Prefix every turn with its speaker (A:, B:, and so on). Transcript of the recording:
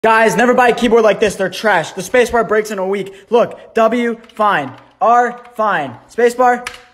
A: Guys, never buy a keyboard like this. They're trash. The spacebar breaks in a week. Look, W, fine. R, fine. Spacebar,